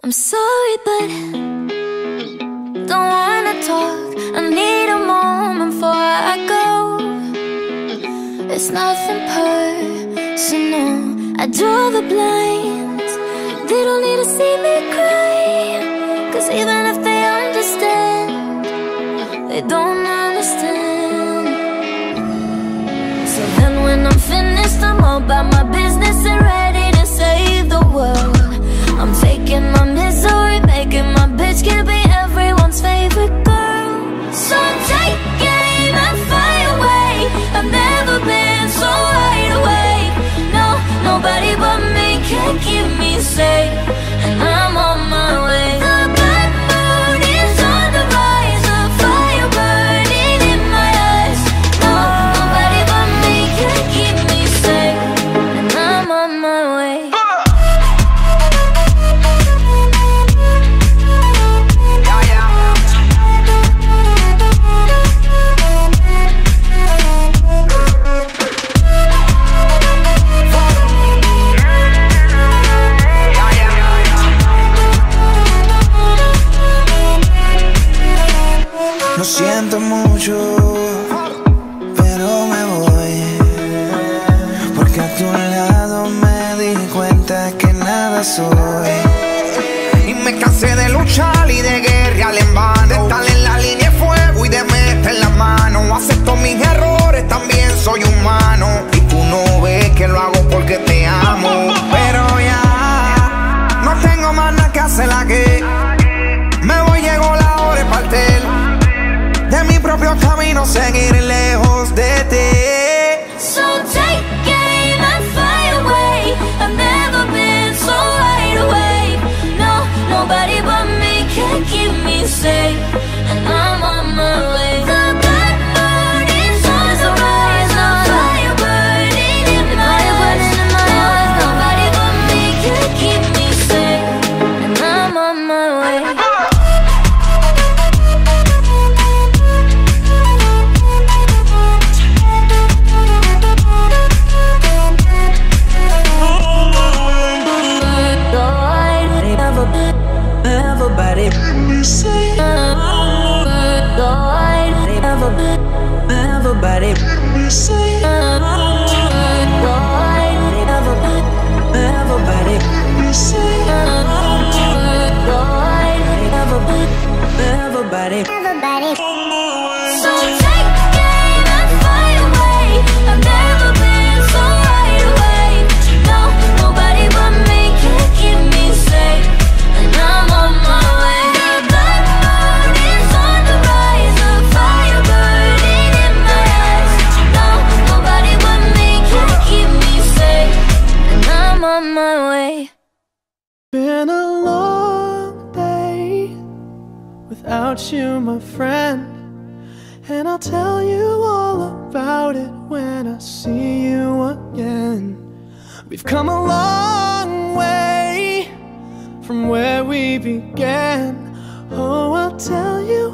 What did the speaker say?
I'm sorry, but don't wanna talk. I need a moment before I go. It's nothing personal. I draw the blinds. They don't need to see me cry, 'cause even if they understand, they don't understand. So then when I'm finished, I'm all about my business and ready to save the world. I'm taking my misery, making my bitch can be everyone's favorite girl. So take aim and fly away. I've never been so wide awake. No, nobody but me can keep me safe, and I'm on my way. The bad mood is on the rise, a fire burning in my eyes. No, nobody but me can keep me safe, and I'm on my way. Lo siento mucho, pero me voy, porque a tu lado me di cuenta que nada soy. Y me cansé de luchar y de guerrear en vano, de estar en la línea de fuego y de meter la mano. Acepto mis errores, también soy humano, y tú no ves que lo hago porque te amo. Pero ya no tengo más nada que hacer aquí. Me voy, llegó la hora de partir de mi propio camino, seguir lejos de ti. So take aim and fly away. I've never been so wide awake. No, nobody but me can keep me safe, and I'm on my way. The bad mood is on the rise, a fire burning in my eyes. Nobody but me can keep me safe, and I'm on my way. Everybody, everybody, everybody, everybody. So take aim and fly away. I've never been so wide awake. No, nobody but me can keep me safe, and I'm on my way. The black moon is on the rise, a fire burning in my eyes. No, nobody but me can keep me safe, and I'm on my way. Been a long day without you, my friend, and I'll tell you all about it when I see you again. We've come a long way from where we began. Oh, I'll tell you